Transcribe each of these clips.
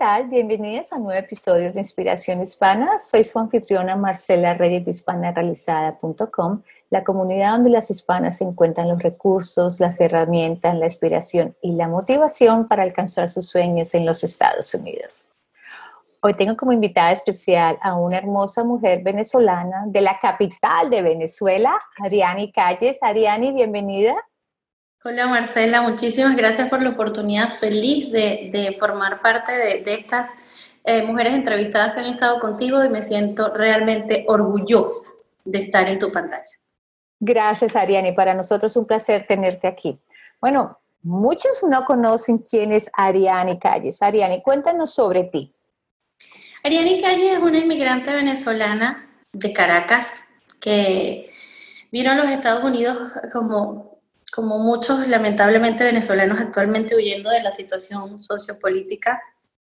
tal? Bienvenidas a un nuevo episodio de Inspiración Hispana. Soy su anfitriona Marcela Reyes de hispanarealizada.com, la comunidad donde las hispanas encuentran los recursos, las herramientas, la inspiración y la motivación para alcanzar sus sueños en los Estados Unidos. Hoy tengo como invitada especial a una hermosa mujer venezolana de la capital de Venezuela, Ariany Calles. Ariany, bienvenida. Hola Marcela, muchísimas gracias por la oportunidad. Feliz de formar parte de estas mujeres entrevistadas que han estado contigo y me siento realmente orgullosa de estar en tu pantalla. Gracias, Ariany. Para nosotros es un placer tenerte aquí. Bueno, muchos no conocen quién es Ariany Calles. Ariany, cuéntanos sobre ti. Ariany Calles es una inmigrante venezolana de Caracas que vino a los Estados Unidos como muchos lamentablemente venezolanos actualmente huyendo de la situación sociopolítica.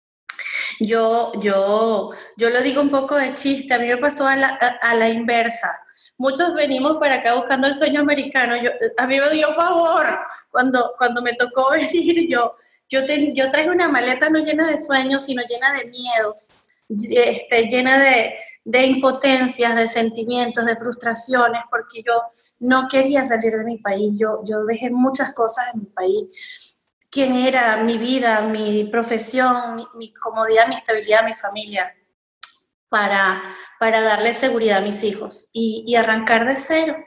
Yo lo digo un poco de chiste, a mí me pasó a la inversa. Muchos venimos para acá buscando el sueño americano. A mí me dio pavor cuando me tocó venir. Yo traigo una maleta no llena de sueños, sino llena de miedos, llena de impotencias, de sentimientos, de frustraciones, porque yo no quería salir de mi país. Yo dejé muchas cosas en mi país. Quién era, mi vida, mi profesión, mi comodidad, mi estabilidad, mi familia, para darle seguridad a mis hijos y arrancar de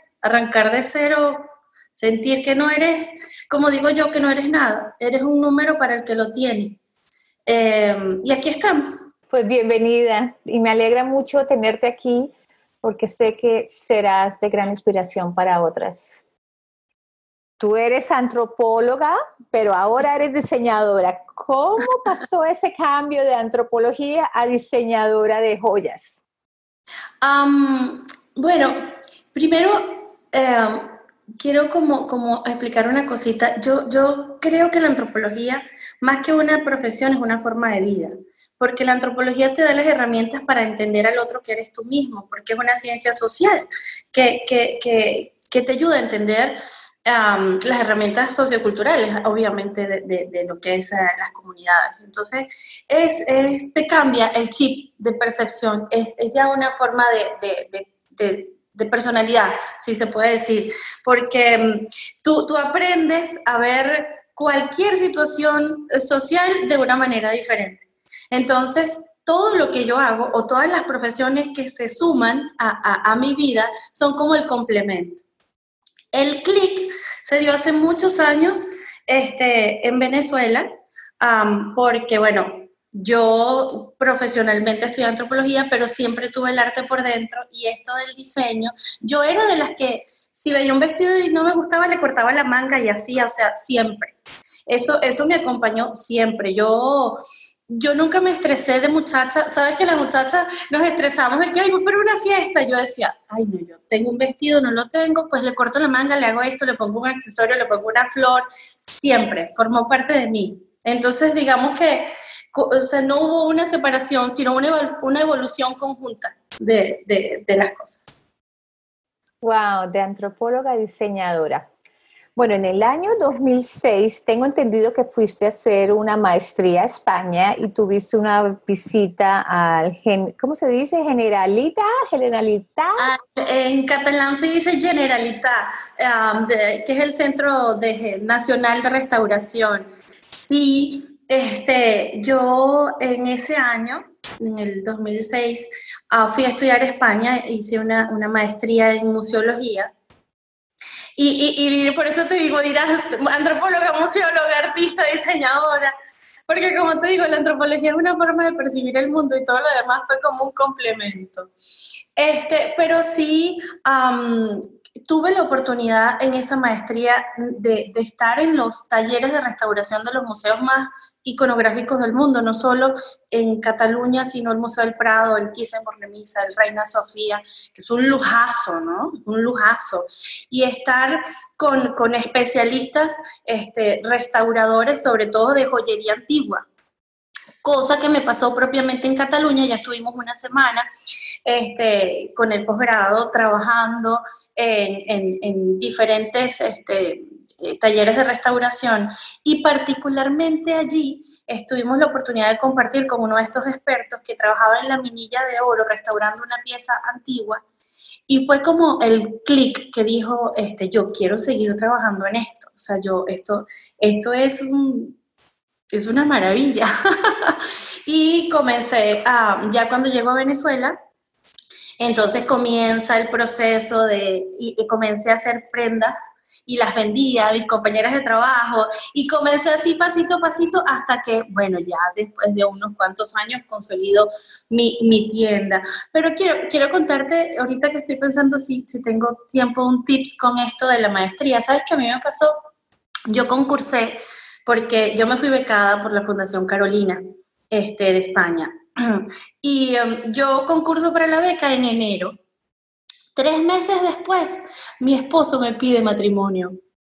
cero, sentir que no eres, como digo yo, que no eres nada, eres un número para el que lo tiene. Y aquí estamos. Pues bienvenida y me alegra mucho tenerte aquí porque sé que serás de gran inspiración para otras. Tú eres antropóloga, pero ahora eres diseñadora. ¿Cómo pasó ese cambio de antropología a diseñadora de joyas? Bueno, primero quiero como explicar una cosita. Yo creo que la antropología, más que una profesión, es una forma de vida. Porque la antropología te da las herramientas para entender al otro que eres tú mismo, porque es una ciencia social que te ayuda a entender las herramientas socioculturales, obviamente, de lo que es las comunidades. Entonces, te cambia el chip de percepción, es ya una forma de personalidad, si se puede decir, porque tú aprendes a ver cualquier situación social de una manera diferente. Entonces, todo lo que yo hago o todas las profesiones que se suman a mi vida son como el complemento. El clic se dio hace muchos años en Venezuela, porque, bueno, yo profesionalmente estudié antropología, pero siempre tuve el arte por dentro y esto del diseño. Yo era de las que, si veía un vestido y no me gustaba, le cortaba la manga y hacía, o sea, siempre. Eso me acompañó siempre. Yo nunca me estresé de muchacha. Sabes que las muchachas nos estresamos de que, ay, voy para una fiesta. Yo decía, ay, no, yo tengo un vestido, no lo tengo, pues le corto la manga, le hago esto, le pongo un accesorio, le pongo una flor. Siempre, formó parte de mí. Entonces, digamos que, o sea, no hubo una separación, sino una evolución conjunta de las cosas. Wow, de antropóloga a diseñadora. Bueno, en el año 2006 tengo entendido que fuiste a hacer una maestría a España y tuviste una visita al, ¿cómo se dice? Generalitat. En catalán se dice Generalitat, que es el Centro Nacional de Restauración. Sí, yo en ese año, en el 2006, fui a estudiar a España, hice una maestría en museología. Y por eso te digo, dirás, antropóloga, museóloga, artista, diseñadora, porque como te digo, la antropología es una forma de percibir el mundo y todo lo demás fue como un complemento. Pero sí, tuve la oportunidad en esa maestría de estar en los talleres de restauración de los museos más iconográficos del mundo, no solo en Cataluña, sino el Museo del Prado, el Thyssen-Bornemisza, el Reina Sofía, que es un lujazo, ¿no? Un lujazo. Y estar con especialistas, restauradores, sobre todo de joyería antigua. Cosa que me pasó propiamente en Cataluña, ya estuvimos una semana con el posgrado trabajando en diferentes talleres de restauración, y particularmente allí tuvimos la oportunidad de compartir con uno de estos expertos que trabajaba en la Minilla de Oro restaurando una pieza antigua, y fue como el clic que dijo, yo quiero seguir trabajando en esto, o sea, esto es una maravilla. Y comencé, ya cuando llego a Venezuela, entonces comienza el proceso y comencé a hacer prendas y las vendía a mis compañeras de trabajo, y comencé así pasito a pasito hasta que, bueno, ya después de unos cuantos años consolido mi tienda. Pero quiero contarte, ahorita que estoy pensando si tengo tiempo, un tips con esto de la maestría. ¿Sabes qué a mí me pasó? Yo concursé porque yo me fui becada por la Fundación Carolina de España. Y yo concurso para la beca en enero. 3 meses después, mi esposo me pide matrimonio.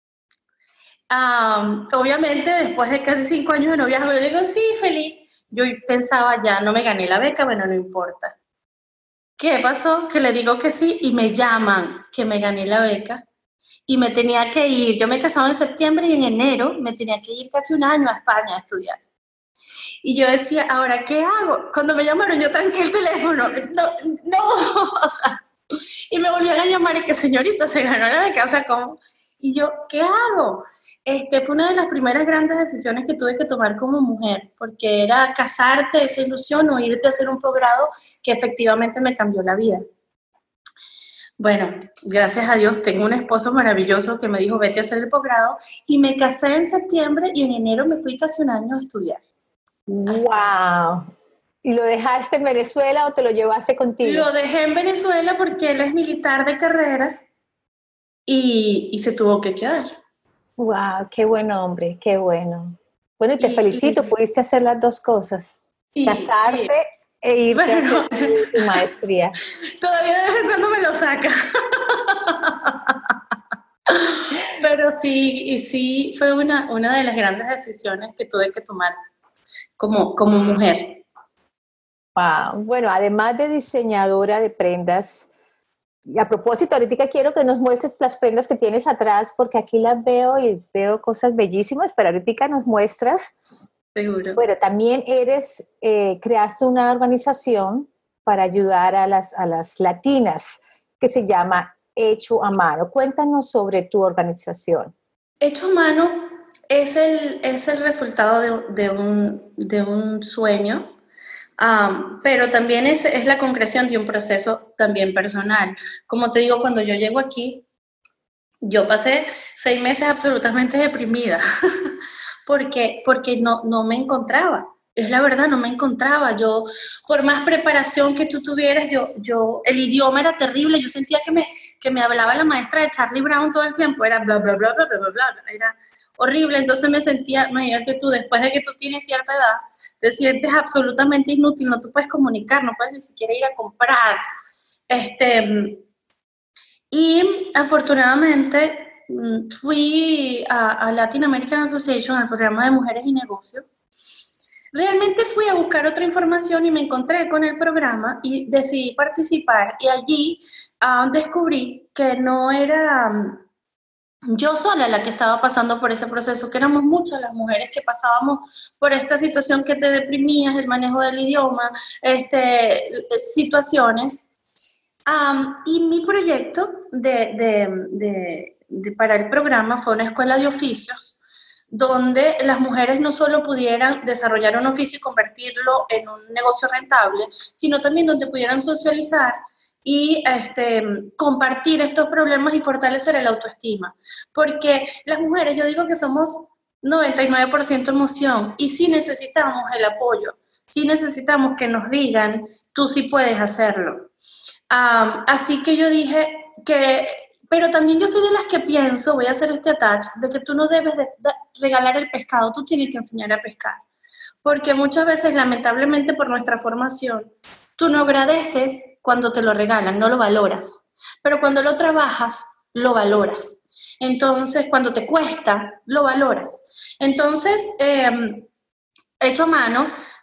Obviamente, después de casi 5 años de noviazgo, yo le digo, sí, feliz. Yo pensaba, ya no me gané la beca, bueno, no importa. ¿Qué pasó? Que le digo que sí y me llaman que me gané la beca y me tenía que ir. Yo me casaba en septiembre y en enero me tenía que ir casi un año a España a estudiar. Y yo decía, ¿ahora qué hago? Cuando me llamaron, yo tranqué el teléfono. No, o sea, y me volvían a llamar y que señorita, se ganó la beca, o sea, ¿cómo? Y yo, ¿qué hago? Fue una de las primeras grandes decisiones que tuve que tomar como mujer, porque era casarte, esa ilusión, o irte a hacer un posgrado que efectivamente me cambió la vida. Bueno, gracias a Dios tengo un esposo maravilloso que me dijo, vete a hacer el posgrado, y me casé en septiembre y en enero me fui casi un año a estudiar. ¡Wow! ¿Y lo dejaste en Venezuela o te lo llevaste contigo? Lo dejé en Venezuela porque él es militar de carrera y se tuvo que quedar. ¡Wow! ¡Qué buen hombre! ¡Qué bueno! Bueno, y te felicito, pudiste hacer las dos cosas. Sí, casarse sí. E irte a hacer tu maestría. Todavía de vez en cuando me lo saca. Pero sí, y sí fue una de las grandes decisiones que tuve que tomar como mujer. Wow. Bueno, además de diseñadora de prendas, y a propósito, ahorita quiero que nos muestres las prendas que tienes atrás, porque aquí las veo y veo cosas bellísimas, pero ahorita nos muestras. Seguro. Bueno, también creaste una organización para ayudar a las latinas que se llama Hecho a Mano. Cuéntanos sobre tu organización. Hecho a Mano es el resultado de un sueño, pero también es la concreción de un proceso también personal. Como te digo, cuando yo llego aquí, yo pasé 6 meses absolutamente deprimida porque no me encontraba. Es la verdad, no me encontraba. Yo, por más preparación que tú tuvieras, el idioma era terrible. Yo sentía que me hablaba la maestra de Charlie Brown todo el tiempo. Era bla, bla, bla, bla, bla, bla, bla. Era horrible. Entonces me sentía, imagínate tú, después de que tú tienes cierta edad, te sientes absolutamente inútil. No te puedes comunicar, no puedes ni siquiera ir a comprar. Y afortunadamente fui a Latin American Association, al programa de Mujeres y Negocios. Realmente fui a buscar otra información y me encontré con el programa y decidí participar. Y allí descubrí que no era yo sola la que estaba pasando por ese proceso, que éramos muchas las mujeres que pasábamos por esta situación que te deprimías, el manejo del idioma, situaciones. Y mi proyecto para el programa fue una escuela de oficios donde las mujeres no solo pudieran desarrollar un oficio y convertirlo en un negocio rentable, sino también donde pudieran socializar y compartir estos problemas y fortalecer el autoestima. Porque las mujeres, yo digo que somos 99% emoción y sí necesitamos el apoyo, sí necesitamos que nos digan, tú sí puedes hacerlo. Así que yo dije pero también yo soy de las que pienso, voy a hacer este attach, de que tú no debes de regalar el pescado, tú tienes que enseñar a pescar. Porque muchas veces, lamentablemente por nuestra formación, tú no agradeces cuando te lo regalan, no lo valoras. Pero cuando lo trabajas, lo valoras. Entonces, cuando te cuesta, lo valoras. Entonces, Hecho a Mano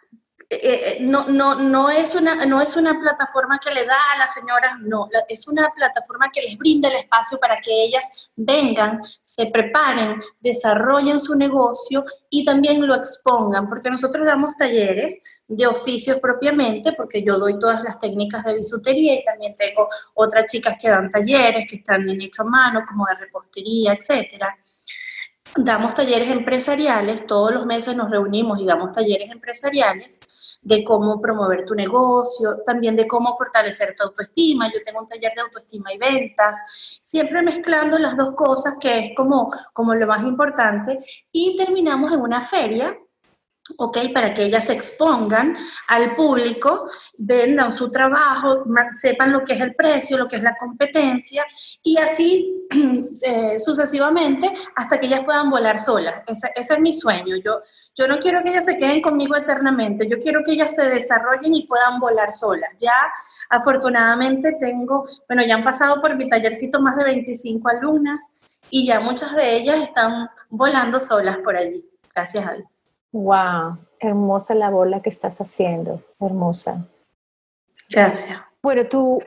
no es una plataforma que le da a las señoras, no, es una plataforma que les brinda el espacio para que ellas vengan, se preparen, desarrollen su negocio y también lo expongan, porque nosotros damos talleres de oficios propiamente, porque yo doy todas las técnicas de bisutería y también tengo otras chicas que dan talleres, que están en hecho a mano, como de repostería, etcétera. Damos talleres empresariales, todos los meses nos reunimos y damos talleres empresariales de cómo promover tu negocio, también de cómo fortalecer tu autoestima. Yo tengo un taller de autoestima y ventas, siempre mezclando las dos cosas, que es como lo más importante, y terminamos en una feria. ¿Ok? Para que ellas se expongan al público, vendan su trabajo, sepan lo que es el precio, lo que es la competencia, y así sucesivamente hasta que ellas puedan volar solas. Ese es mi sueño. Yo no quiero que ellas se queden conmigo eternamente, yo quiero que ellas se desarrollen y puedan volar solas. Ya afortunadamente ya han pasado por mi tallercito más de 25 alumnas y ya muchas de ellas están volando solas por allí, gracias a Dios. Wow, hermosa labor la que estás haciendo, hermosa. Gracias. Bueno,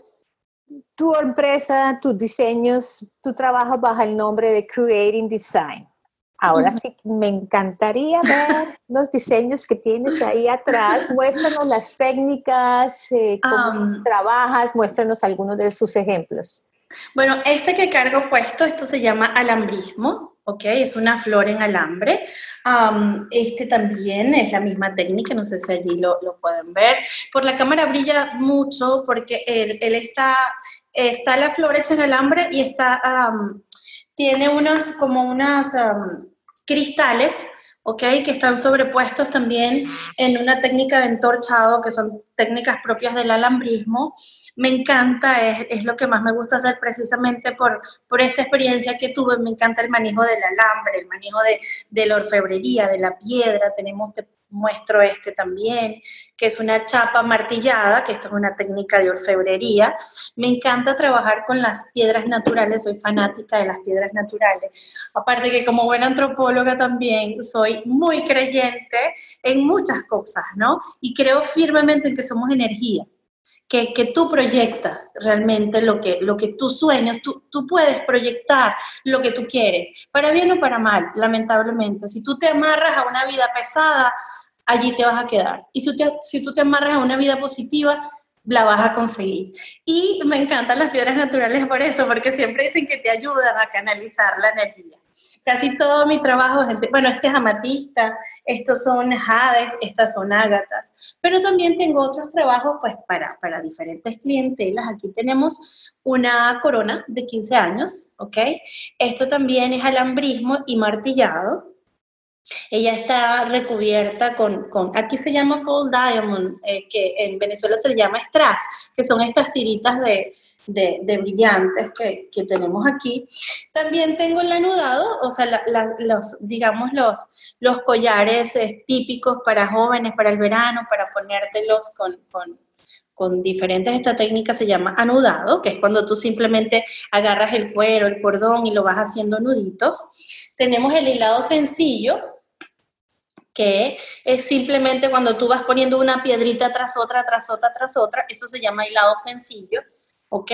tu empresa, tus diseños, tu trabajo bajo el nombre de Creating Design. Ahora sí, me encantaría ver los diseños que tienes ahí atrás. Muéstranos las técnicas, cómo trabajas, muéstranos algunos de sus ejemplos. Bueno, este que cargo puesto, esto se llama alambrismo, ¿ok? Es una flor en alambre. Este también es la misma técnica, no sé si allí lo pueden ver. Por la cámara brilla mucho porque él está la flor hecha en alambre y tiene unos cristales, ¿ok? Que están sobrepuestos también en una técnica de entorchado, que son técnicas propias del alambrismo. Me encanta, es lo que más me gusta hacer precisamente por esta experiencia que tuve. Me encanta el manejo del alambre, el manejo de la orfebrería, de la piedra. Te muestro este también, que es una chapa martillada, que esto es una técnica de orfebrería. Me encanta trabajar con las piedras naturales, soy fanática de las piedras naturales. Aparte que como buena antropóloga también soy muy creyente en muchas cosas, ¿no? Y creo firmemente en que somos energía. Que tú proyectas realmente lo que tú sueñas, tú puedes proyectar lo que tú quieres, para bien o para mal, lamentablemente. Si tú te amarras a una vida pesada, allí te vas a quedar. Y si tú te amarras a una vida positiva, la vas a conseguir. Y me encantan las piedras naturales por eso, porque siempre dicen que te ayudan a canalizar la energía. Casi todo mi trabajo este es amatista, estos son jades, estas son ágatas, pero también tengo otros trabajos pues para diferentes clientelas. Aquí tenemos una corona de 15 años, ¿ok? Esto también es alambrismo y martillado. Ella está recubierta aquí se llama Fall Diamond, que en Venezuela se le llama strass, que son estas tiritas de brillantes que tenemos aquí. También tengo el anudado, o sea, los collares típicos para jóvenes, para el verano, para ponértelos con diferentes, esta técnica se llama anudado, que es cuando tú simplemente agarras el cuero, el cordón y lo vas haciendo nuditos. Tenemos el hilado sencillo, que es simplemente cuando tú vas poniendo una piedrita tras otra, tras otra, tras otra. Eso se llama hilado sencillo, ¿ok?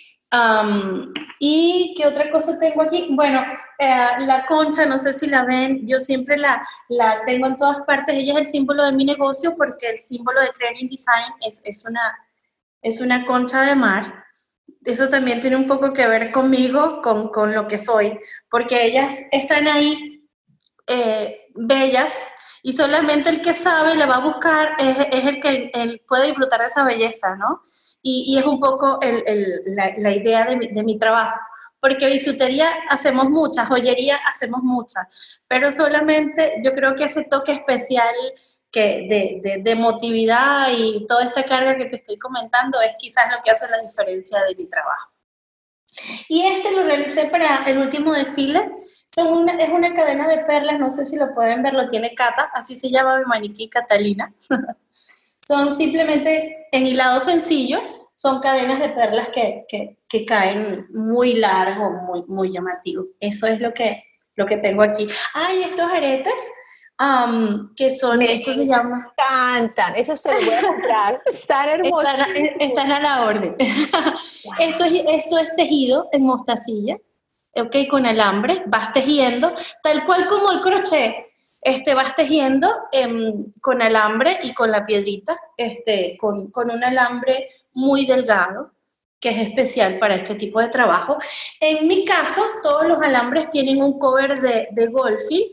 ¿Y qué otra cosa tengo aquí? Bueno, la concha, no sé si la ven, yo siempre la tengo en todas partes. Ella es el símbolo de mi negocio porque el símbolo de Creating Design es una concha de mar. Eso también tiene un poco que ver conmigo, con lo que soy, porque ellas están ahí bellas, y solamente el que sabe la va a buscar es el que puede disfrutar de esa belleza, ¿no? Y es un poco la idea de mi trabajo, porque bisutería hacemos muchas, joyería hacemos muchas, pero solamente yo creo que ese toque especial de emotividad y toda esta carga que te estoy comentando es quizás lo que hace la diferencia de mi trabajo. Y lo realicé para el último desfile. Es una cadena de perlas, no sé si lo pueden ver, lo tiene Cata, así se llama mi maniquí, Catalina. Son simplemente en hilado sencillo, son cadenas de perlas que caen muy largo, muy, muy llamativo. Eso es lo que tengo aquí. Estos aretes, que son, esto se llama... encantan, esos te los voy a comprar, están hermosos. Están a la orden. Wow. Esto es tejido en mostacilla, ok, con alambre, vas tejiendo, tal cual como el crochet, vas tejiendo con alambre y con la piedrita, con un alambre muy delgado, que es especial para este tipo de trabajo. En mi caso, todos los alambres tienen un cover de Goldfield,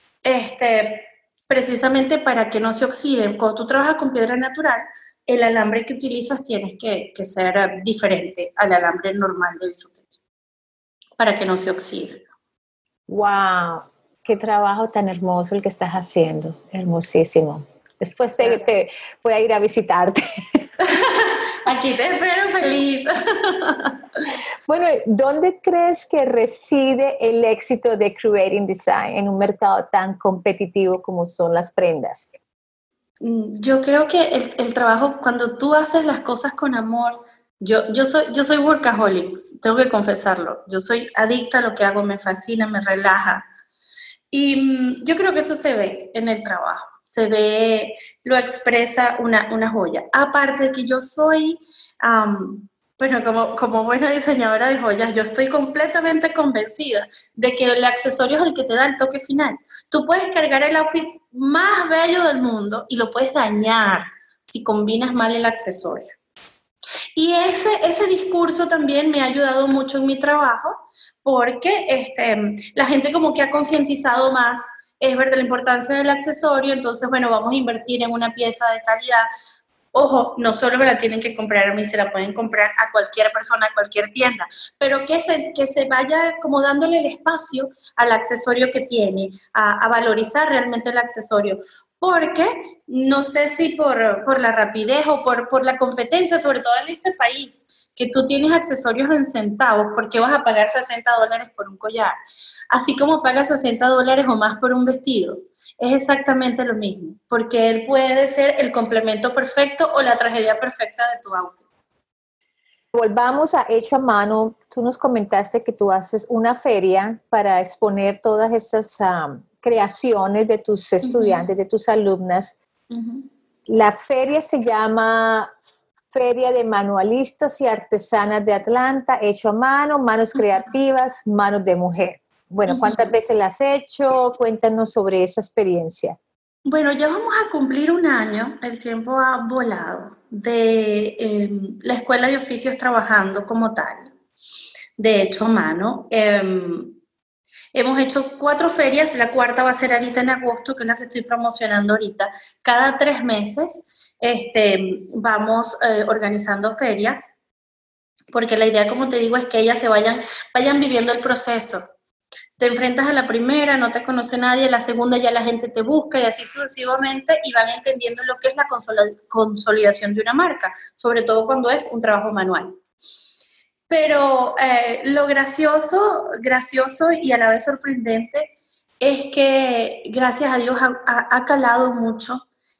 precisamente para que no se oxiden. Cuando tú trabajas con piedra natural, el alambre que utilizas tienes que ser diferente al alambre normal de bisutería, para que no se oxide. Wow, qué trabajo tan hermoso el que estás haciendo, hermosísimo. Después te voy a ir a visitarte. Aquí te espero feliz. Bueno, ¿dónde crees que reside el éxito de Creating Design en un mercado tan competitivo como son las prendas? Yo creo que el trabajo, cuando tú haces las cosas con amor, yo soy workaholic, tengo que confesarlo. Yo soy adicta a lo que hago, me fascina, me relaja. Y yo creo que eso se ve en el trabajo, se ve, lo expresa una joya. Aparte de que yo soy, bueno, como buena diseñadora de joyas, yo estoy completamente convencida de que el accesorio es el que te da el toque final. Tú puedes cargar el outfit más bello del mundo y lo puedes dañar si combinas mal el accesorio. Y ese discurso también me ha ayudado mucho en mi trabajo, porque la gente como que ha concientizado más, es verdad, la importancia del accesorio. Entonces, bueno, vamos a invertir en una pieza de calidad. Ojo, no solo me la tienen que comprar a mí, se la pueden comprar a cualquier persona, a cualquier tienda, pero que se vaya como dándole el espacio al accesorio que tiene, a valorizar realmente el accesorio. Porque no sé si por la rapidez o por la competencia, sobre todo en este país, que tú tienes accesorios en centavos, ¿por qué vas a pagar $60 por un collar? Así como pagas $60 o más por un vestido, es exactamente lo mismo, porque él puede ser el complemento perfecto o la tragedia perfecta de tu outfit. Volvamos a Hecho a Mano. Tú nos comentaste que tú haces una feria para exponer todas esas creaciones de tus estudiantes, de tus alumnas. La feria se llama Feria de Manualistas y Artesanas de Atlanta, Hecho a Mano, Manos Creativas, Manos de Mujer. Bueno, ¿cuántas veces la has hecho? Cuéntanos sobre esa experiencia. Bueno, ya vamos a cumplir un año, el tiempo ha volado, de la Escuela de Oficios trabajando como tal, de Hecho a Mano. Hemos hecho 4 ferias, la cuarta va a ser ahorita en agosto, que es la que estoy promocionando ahorita. Cada 3 meses vamos organizando ferias, porque la idea, como te digo, es que ellas vayan viviendo el proceso. Te enfrentas a la primera, no te conoce nadie, la segunda ya la gente te busca y así sucesivamente, y van entendiendo lo que es la consolidación de una marca, sobre todo cuando es un trabajo manual. Pero lo gracioso y a la vez sorprendente es que, gracias a Dios, ha calado mucho.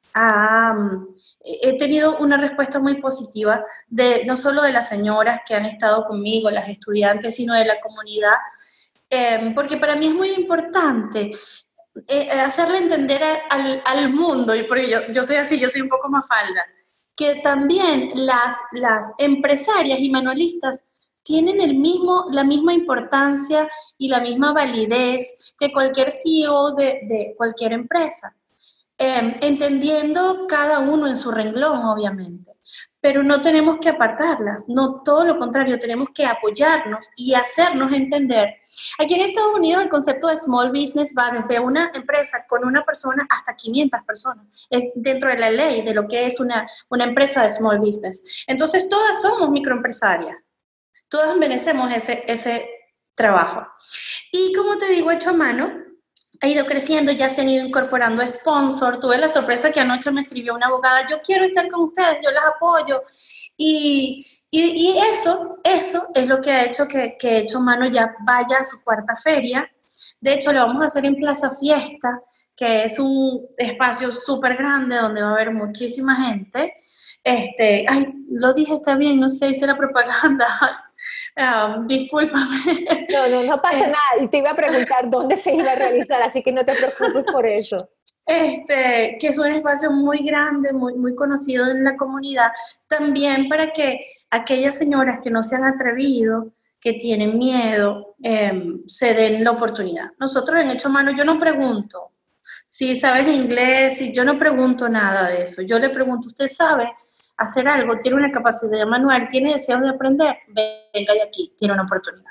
He tenido una respuesta muy positiva, no solo de las señoras que han estado conmigo, las estudiantes, sino de la comunidad, porque para mí es muy importante hacerle entender al mundo, y porque yo soy así, yo soy un poco mafalda, que también las empresarias y manualistas tienen la misma importancia y la misma validez que cualquier CEO de cualquier empresa, entendiendo cada uno en su renglón, obviamente. Pero no tenemos que apartarlas, no, todo lo contrario, tenemos que apoyarnos y hacernos entender. Aquí en Estados Unidos el concepto de small business va desde una empresa con una persona hasta 500 personas. Es dentro de la ley de lo que es una empresa de small business. Entonces todas somos microempresarias, todas merecemos ese trabajo. Y como te digo, Hecho a Mano ha ido creciendo, ya se han ido incorporando sponsors. Tuve la sorpresa que anoche me escribió una abogada: yo quiero estar con ustedes, yo las apoyo. Y eso es lo que ha hecho que Hecho a Mano ya vaya a su cuarta feria. De hecho, lo vamos a hacer en Plaza Fiesta, que es un espacio súper grande donde va a haber muchísima gente. Lo dije, está bien, no sé, hice la propaganda. Discúlpame. No pasa nada. Y te iba a preguntar dónde se iba a realizar, así que no te preocupes por eso. que es un espacio muy grande, muy, muy conocido en la comunidad, también para que aquellas señoras que no se han atrevido, que tienen miedo, se den la oportunidad. Nosotros en Hecho Mano, yo no pregunto si sabes inglés, si yo no pregunto nada de eso, yo le pregunto, ¿usted sabe hacer algo? ¿Tiene una capacidad manual? ¿Tiene deseos de aprender? Venga de aquí, tiene una oportunidad.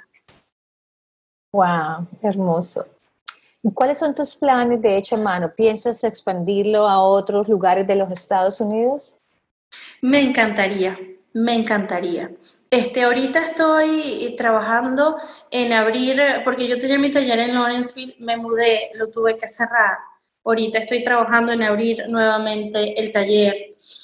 Wow, hermoso. ¿Y cuáles son tus planes de Hecho Mano? ¿Piensas expandirlo a otros lugares de los Estados Unidos? Me encantaría, me encantaría. Ahorita estoy trabajando en abrir, porque yo tenía mi taller en Lawrenceville, me mudé, lo tuve que cerrar. Ahorita estoy trabajando en abrir nuevamente el taller,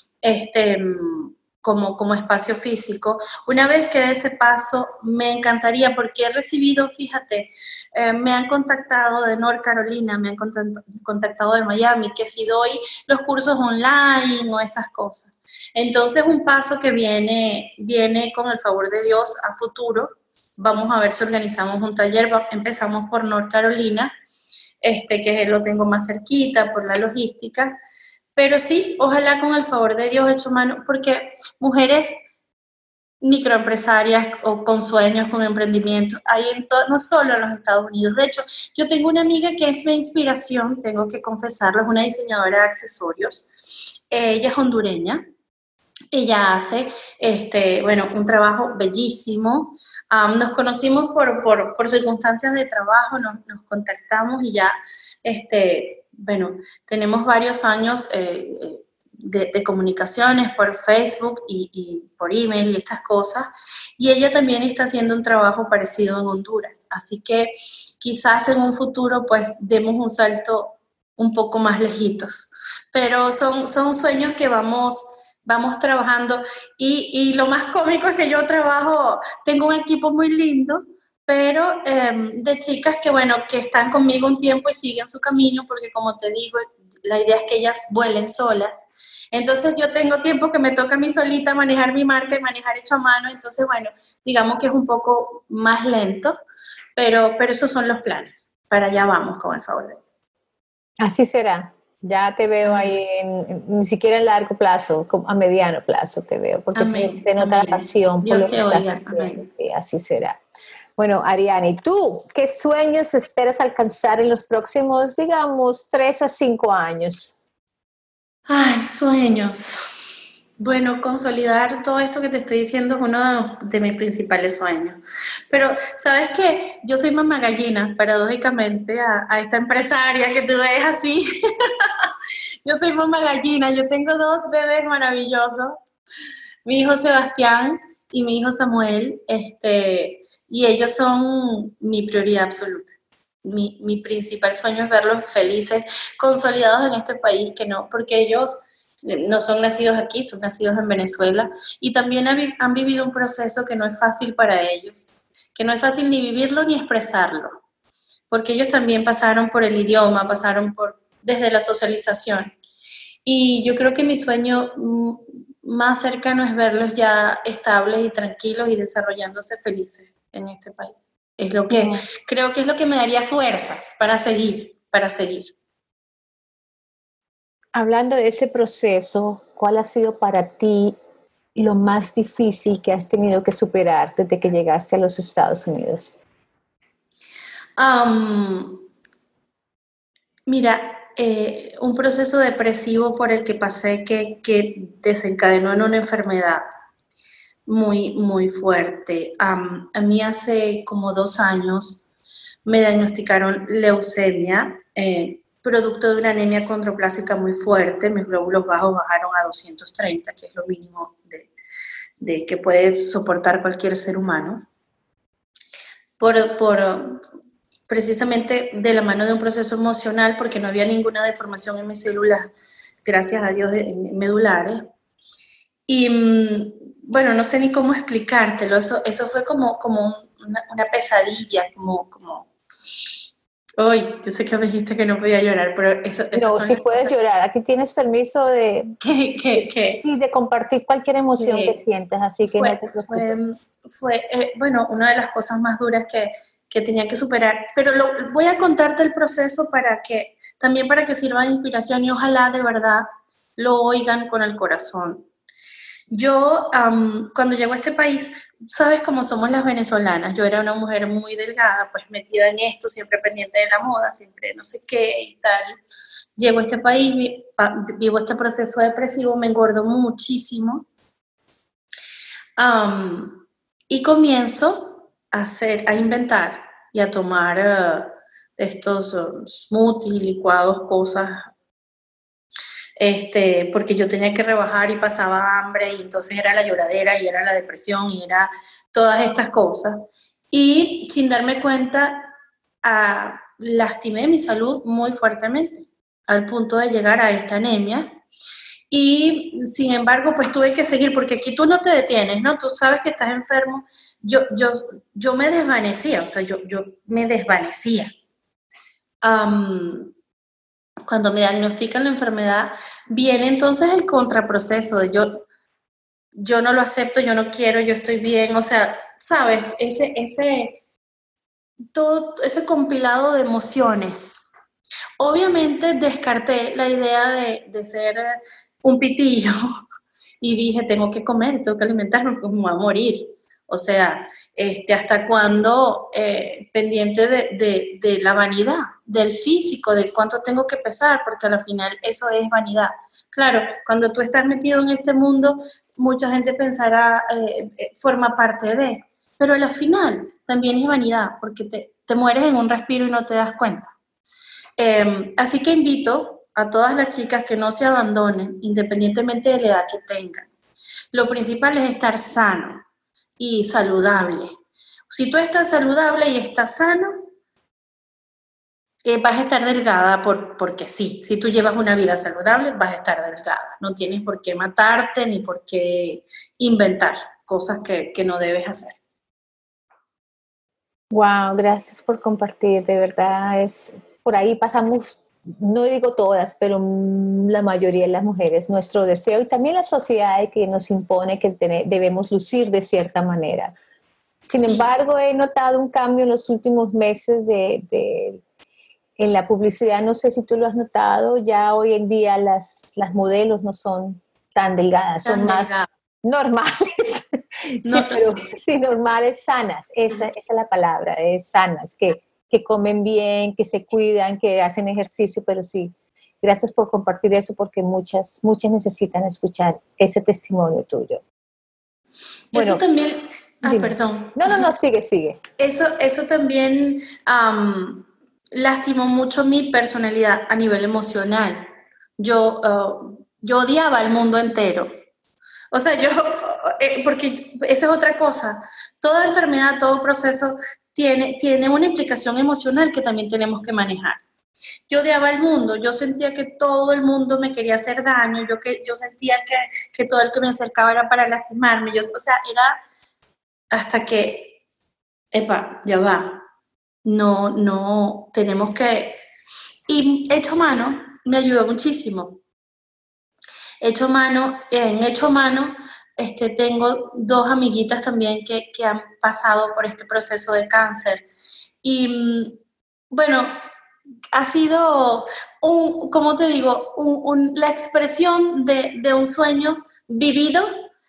como espacio físico. Una vez que dé ese paso, me encantaría, porque he recibido, fíjate, me han contactado de North Carolina, me han contactado de Miami, que si doy los cursos online o esas cosas. Entonces, un paso que viene con el favor de Dios a futuro. Vamos a ver si organizamos un taller. Empezamos por North Carolina, que lo tengo más cerquita por la logística. Pero sí, ojalá con el favor de Dios Hecho Mano, porque mujeres microempresarias o con sueños, con emprendimientos, hay no solo en los Estados Unidos. De hecho, yo tengo una amiga que es mi inspiración, tengo que confesarlo, es una diseñadora de accesorios. Ella es hondureña. Ella hace, un trabajo bellísimo. Nos conocimos por circunstancias de trabajo, nos contactamos y ya, tenemos varios años de comunicaciones por Facebook y por email y estas cosas. Y ella también está haciendo un trabajo parecido en Honduras. Así que quizás en un futuro, pues, demos un salto un poco más lejitos. Pero son sueños que vamos trabajando y lo más cómico es que yo tengo un equipo muy lindo, pero de chicas que están conmigo un tiempo y siguen su camino, porque como te digo, la idea es que ellas vuelen solas. Entonces yo tengo tiempo que me toca a mí solita manejar mi marca y manejar Hecho a Mano, entonces digamos que es un poco más lento, pero esos son los planes, para allá vamos con el favor de Dios. Así será. Ya te veo ahí, ni siquiera en largo plazo, como a mediano plazo te veo, porque te nota la pasión por lo que estás haciendo. Sí, así será. Bueno, Ariani, ¿tú qué sueños esperas alcanzar en los próximos, digamos, 3 a 5 años? Ay, sueños. Bueno, consolidar todo esto que te estoy diciendo es uno de mis principales sueños. Pero, ¿sabes qué? Yo soy mamá gallina, paradójicamente, a esta empresaria que tú ves así. Yo soy mamá gallina, yo tengo 2 bebés maravillosos, mi hijo Sebastián y mi hijo Samuel, y ellos son mi prioridad absoluta. Mi principal sueño es verlos felices, consolidados en este país, porque ellos no son nacidos aquí, son nacidos en Venezuela, y también han vivido un proceso que no es fácil para ellos, que no es fácil ni vivirlo ni expresarlo, porque ellos también pasaron por el idioma, desde la socialización. Y yo creo que mi sueño más cercano es verlos ya estables y tranquilos y desarrollándose felices en este país. Es lo que creo que es lo que me daría fuerzas para seguir. Hablando de ese proceso, ¿cuál ha sido para ti lo más difícil que has tenido que superar desde que llegaste a los Estados Unidos? Mira, un proceso depresivo por el que pasé que desencadenó en una enfermedad muy, muy fuerte. A mí hace como 2 años me diagnosticaron leucemia, producto de una anemia condroplásica muy fuerte. Mis glóbulos bajos bajaron a 230, que es lo mínimo de que puede soportar cualquier ser humano. Precisamente de la mano de un proceso emocional, porque no había ninguna deformación en mis células, gracias a Dios, medulares. Y no sé ni cómo explicártelo, eso fue como una pesadilla, Uy, yo sé que me dijiste que no podía llorar, pero eso no, sí puedes llorar. Aquí tienes permiso de compartir cualquier emoción que sientas, así que no te preocupes. Fue una de las cosas más duras que tenía que superar. Pero voy a contarte el proceso para que también para que sirva de inspiración y ojalá de verdad lo oigan con el corazón. Yo, cuando llego a este país, sabes cómo somos las venezolanas, yo era una mujer muy delgada, pues metida en esto, siempre pendiente de la moda, siempre no sé qué y tal. Llego a este país, vivo este proceso depresivo, me engordo muchísimo, y comienzo a inventar y a tomar estos smoothies, licuados, cosas, porque yo tenía que rebajar y pasaba hambre y entonces era la lloradera y era la depresión y era todas estas cosas. Y sin darme cuenta, lastimé mi salud muy fuertemente al punto de llegar a esta anemia. Y sin embargo, pues tuve que seguir, porque aquí tú no te detienes, ¿no? Tú sabes que estás enfermo. Yo me desvanecía, o sea, yo me desvanecía. Cuando me diagnostican la enfermedad, viene entonces el contraproceso de yo no lo acepto, yo no quiero, yo estoy bien, o sea, ¿sabes? Todo ese compilado de emociones. Obviamente descarté la idea de ser un pitillo y dije, tengo que comer, tengo que alimentarme, porque me voy a morir. O sea, ¿hasta cuándo pendiente de la vanidad, del físico, de cuánto tengo que pesar? Porque al final eso es vanidad. Claro, cuando tú estás metido en este mundo, mucha gente pensará, forma parte de, pero al final también es vanidad, porque te mueres en un respiro y no te das cuenta. Así que invito a todas las chicas que no se abandonen, independientemente de la edad que tengan. Lo principal es estar sano y saludable. Si tú estás saludable y estás sano, vas a estar delgada porque sí. Si tú llevas una vida saludable, vas a estar delgada. No tienes por qué matarte ni por qué inventar cosas que no debes hacer. Wow, gracias por compartir. De verdad, por ahí pasamos, no digo todas, pero la mayoría de las mujeres, nuestro deseo y también la sociedad que nos impone que debemos lucir de cierta manera. Sin embargo, he notado un cambio en los últimos meses en la publicidad. No sé si tú lo has notado, ya hoy en día las modelos no son tan delgadas, son más normales. Sí, pero sí, normales, sanas, esa es la palabra, es sanas, que comen bien, que se cuidan, que hacen ejercicio, pero sí, gracias por compartir eso, porque muchas necesitan escuchar ese testimonio tuyo. Bueno, eso también, dime. Perdón. No, sigue. Eso también lastimó mucho mi personalidad a nivel emocional. Yo odiaba al mundo entero. O sea, porque esa es otra cosa. Toda enfermedad, todo proceso tiene una implicación emocional que también tenemos que manejar. Yo odiaba al mundo, yo sentía que todo el mundo me quería hacer daño, yo sentía que todo el que me acercaba era para lastimarme. O sea, era hasta que, ya va, no, tenemos que... Y Hecho Mano me ayudó muchísimo. En Hecho Mano, tengo 2 amiguitas también que han pasado por este proceso de cáncer. Y bueno, ha sido, ¿cómo te digo? La expresión de un sueño vivido,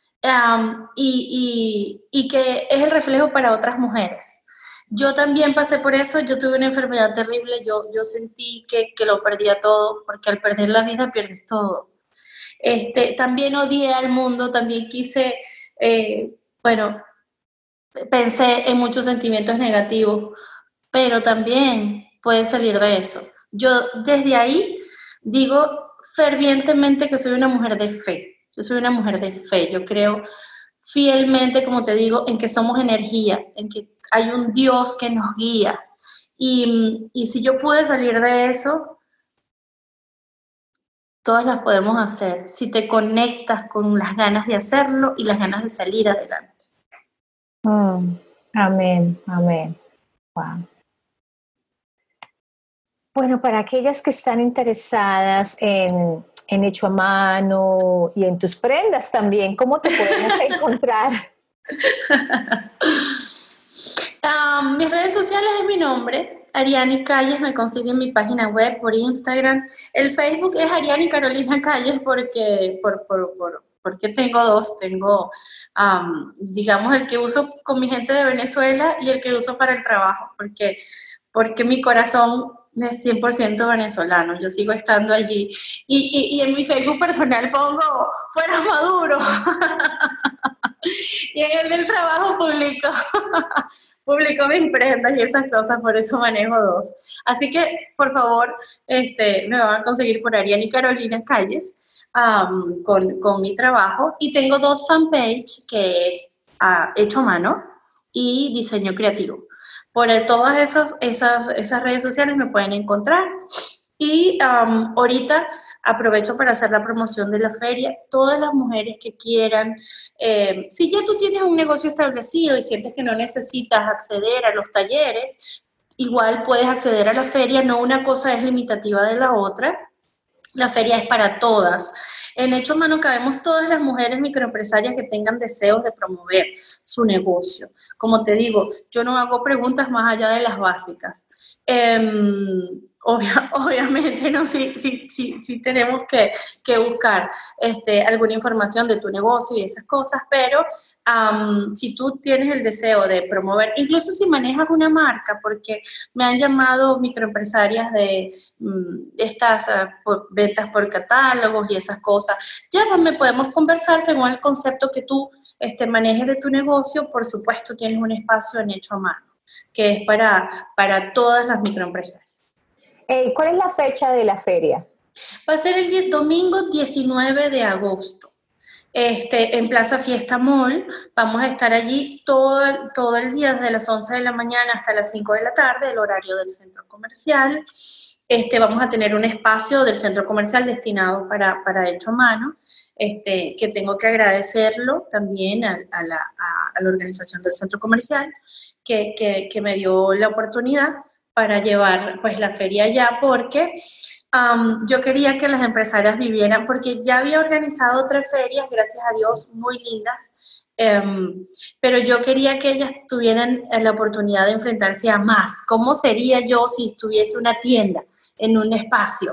y que es el reflejo para otras mujeres. Yo también pasé por eso, yo tuve una enfermedad terrible, yo sentí que lo perdía todo, porque al perder la vida pierdes todo. También odié al mundo, también quise, pensé en muchos sentimientos negativos, pero también puedes salir de eso. Yo desde ahí digo fervientemente que soy una mujer de fe. Yo soy una mujer de fe. Yo creo fielmente, como te digo, en que somos energía, en que hay un Dios que nos guía. Y si yo pude salir de eso, todas las podemos hacer, si te conectas con las ganas de hacerlo y las ganas de salir adelante. Amén. Wow. Bueno, para aquellas que están interesadas en Hecho a Mano y en tus prendas también, ¿cómo te podemos encontrar? Mis redes sociales es mi nombre, Ariani Calles, me consigue en mi página web, por Instagram. El Facebook es Ariani Carolina Calles porque tengo dos. Tengo, digamos, el que uso con mi gente de Venezuela y el que uso para el trabajo, porque mi corazón es 100% venezolano. Yo sigo estando allí. Y en mi Facebook personal pongo, fuera Maduro. Y en el del trabajo publico mis prendas y esas cosas, por eso manejo dos. Así que, por favor, me van a conseguir por Ariani Carolina Calles con mi trabajo. Y tengo dos fanpage, que es Hecho a Mano y Diseño Creativo. Por todas esas redes sociales me pueden encontrar. Y ahorita aprovecho para hacer la promoción de la feria. Todas las mujeres que quieran, si ya tú tienes un negocio establecido y sientes que no necesitas acceder a los talleres, igual puedes acceder a la feria. No una cosa es limitativa de la otra. La feria es para todas. En Hecho a Mano cabemos todas las mujeres microempresarias que tengan deseos de promover su negocio. Como te digo, yo no hago preguntas más allá de las básicas. Obviamente, ¿no? Sí tenemos que buscar alguna información de tu negocio y esas cosas, pero si tú tienes el deseo de promover, incluso si manejas una marca, porque me han llamado microempresarias de estas ventas por catálogos y esas cosas, llámame, podemos conversar según el concepto que tú manejes de tu negocio. Por supuesto, tienes un espacio en Hecho a Mano, que es para todas las microempresarias. ¿Cuál es la fecha de la feria? Va a ser el domingo 19 de agosto. En Plaza Fiesta Mall. Vamos a estar allí todo el día, desde las 11 de la mañana hasta las 5 de la tarde, el horario del centro comercial. Vamos a tener un espacio del centro comercial destinado para Hecho a Mano, que tengo que agradecerlo también a la organización del centro comercial, que me dio la oportunidad para llevar pues la feria allá, porque yo quería que las empresarias vivieran, porque ya había organizado 3 ferias, gracias a Dios, muy lindas, pero yo quería que ellas tuvieran la oportunidad de enfrentarse a más. ¿Cómo sería yo si estuviese una tienda en un espacio?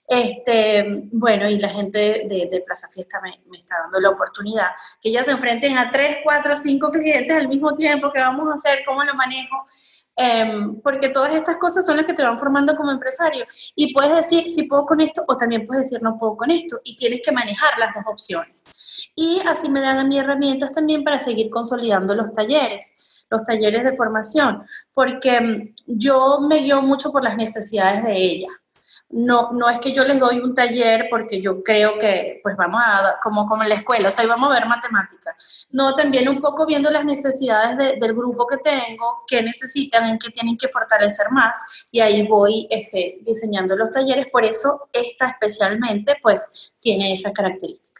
Bueno, y la gente de Plaza Fiesta me está dando la oportunidad, que ellas se enfrenten a 3, 4, 5 clientes al mismo tiempo. ¿Qué vamos a hacer? ¿Cómo lo manejo? Porque todas estas cosas son las que te van formando como empresario, y puedes decir sí puedo con esto, o también puedes decir no puedo con esto, y tienes que manejar las dos opciones. Y así me dan a mí herramientas también para seguir consolidando los talleres de formación, porque yo me guío mucho por las necesidades de ellas. No es que yo les doy un taller porque yo creo que, pues vamos a, como en la escuela, o sea, vamos a ver matemáticas. No, también un poco viendo las necesidades del grupo que tengo, qué necesitan, en qué tienen que fortalecer más, y ahí voy diseñando los talleres. Por eso esta especialmente, pues, tiene esa característica.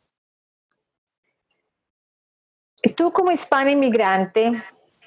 Tú como hispana inmigrante,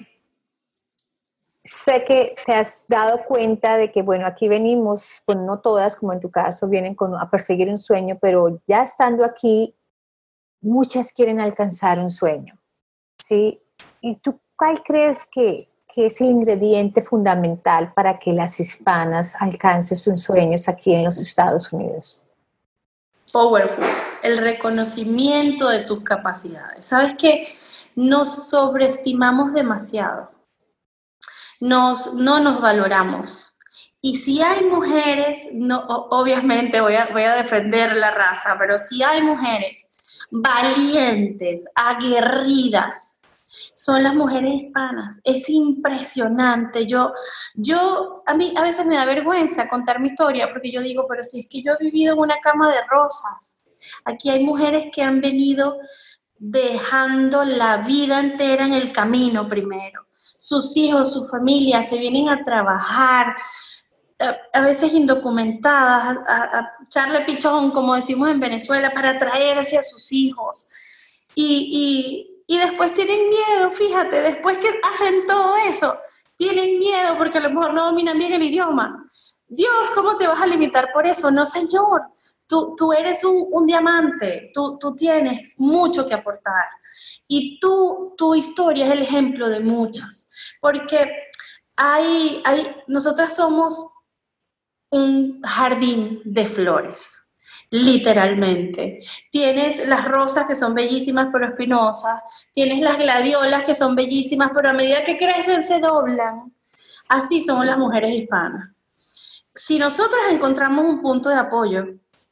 sé que te has dado cuenta de que, bueno, aquí venimos, pues no todas, como en tu caso, vienen a perseguir un sueño, pero ya estando aquí, muchas quieren alcanzar un sueño, ¿sí? ¿Y tú cuál crees que es el ingrediente fundamental para que las hispanas alcancen sus sueños aquí en los Estados Unidos? Powerful, el reconocimiento de tus capacidades. ¿Sabes qué? Nos sobreestimamos demasiado. No nos valoramos. Y si hay mujeres, no, obviamente voy a defender la raza, pero si hay mujeres valientes, aguerridas, son las mujeres hispanas. Es impresionante. A mí a veces me da vergüenza contar mi historia, porque yo digo, pero si es que yo he vivido en una cama de rosas. Aquí hay mujeres que han venido dejando la vida entera en el camino primero. Sus hijos, su familia, se vienen a trabajar, a veces indocumentadas, a echarle pichón, como decimos en Venezuela, para traerse a sus hijos. Y después tienen miedo, fíjate, después que hacen todo eso, tienen miedo porque a lo mejor no dominan bien el idioma. Dios, ¿cómo te vas a limitar por eso? No, señor. Tú eres un diamante, tú tienes mucho que aportar, y tu historia es el ejemplo de muchas, porque nosotras somos un jardín de flores, literalmente. Tienes las rosas que son bellísimas pero espinosas, tienes las gladiolas que son bellísimas pero a medida que crecen se doblan. Así somos las mujeres hispanas. Si nosotras encontramos un punto de apoyo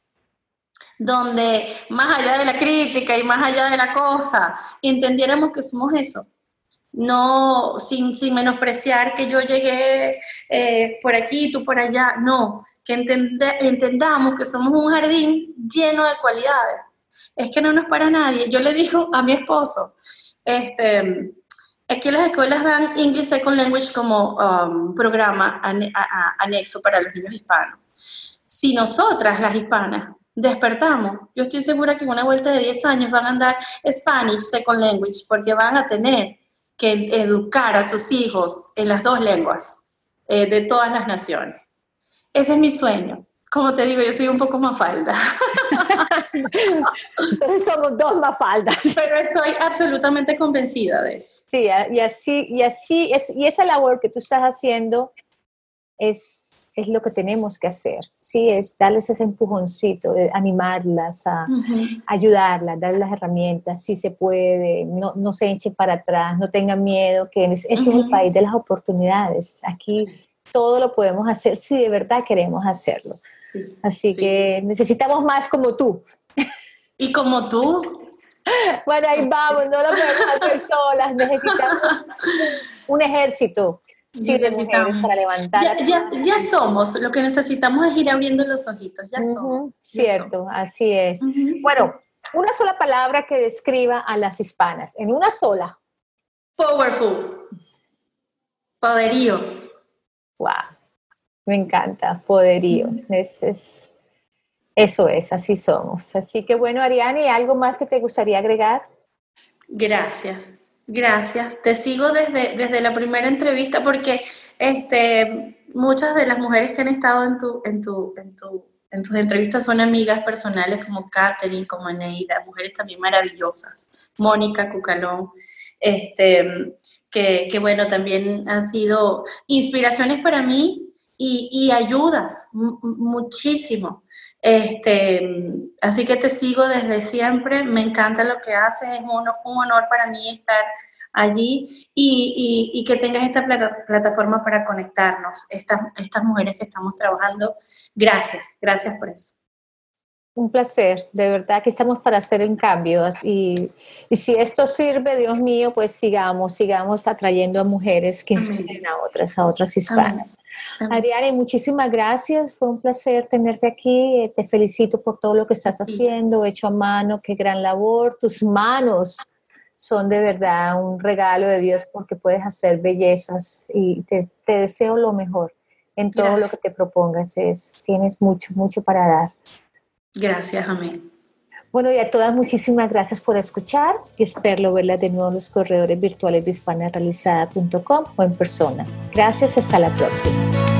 donde más allá de la crítica y más allá de la cosa, entendiéramos que somos eso, no sin menospreciar que yo llegué por aquí, tú por allá, no, que entendamos que somos un jardín lleno de cualidades. Es que no nos para nadie. Yo le digo a mi esposo, es que las escuelas dan English Second Language como programa anexo para los niños hispanos. Si nosotras, las hispanas, despertamos, yo estoy segura que en una vuelta de 10 años van a andar Spanish Second Language, porque van a tener que educar a sus hijos en las dos lenguas de todas las naciones. Ese es mi sueño. Como te digo, yo soy un poco mafalda. Entonces somos dos mafaldas. Pero estoy absolutamente convencida de eso. Sí, y esa labor que tú estás haciendo es lo que tenemos que hacer, ¿sí? Es darles ese empujoncito, animarlas, ayudarlas, darles las herramientas, si se puede, no se echen para atrás, no tengan miedo, que ese es el país de las oportunidades. Aquí todo lo podemos hacer si de verdad queremos hacerlo. Así que necesitamos más como tú. ¿Y como tú? Bueno, ahí vamos, no lo podemos hacer solas, necesitamos un ejército. Sí, de mujeres para levantar. Ya somos, lo que necesitamos es ir abriendo los ojitos, ya somos. Cierto, así es. Bueno, una sola palabra que describa a las hispanas, en una sola. Powerful. Poderío. Wow, me encanta, poderío. Eso es, así somos. Así que bueno, Ariane, ¿algo más que te gustaría agregar? Gracias. Te sigo desde la primera entrevista porque muchas de las mujeres que han estado en tus entrevistas son amigas personales como Catherine, como Neida, mujeres también maravillosas, Mónica Cucalón, que bueno, también han sido inspiraciones para mí y ayudas muchísimo. Así que te sigo desde siempre, me encanta lo que haces, es un honor para mí estar allí y que tengas esta plataforma para conectarnos, estas mujeres que estamos trabajando. Gracias por eso. Un placer, de verdad que estamos para hacer un cambio y si esto sirve, Dios mío, pues sigamos atrayendo a mujeres que inspiren a otras hispanas. Amén. Ariane, muchísimas gracias, fue un placer tenerte aquí, te felicito por todo lo que estás haciendo, hecho a mano, qué gran labor, tus manos son de verdad un regalo de Dios porque puedes hacer bellezas y te deseo lo mejor en todo lo que te propongas, tienes mucho para dar. Gracias, amén. Bueno, y a todas muchísimas gracias por escuchar y espero verlas de nuevo en los corredores virtuales de hispanarrealizada.com o en persona. Gracias, hasta la próxima.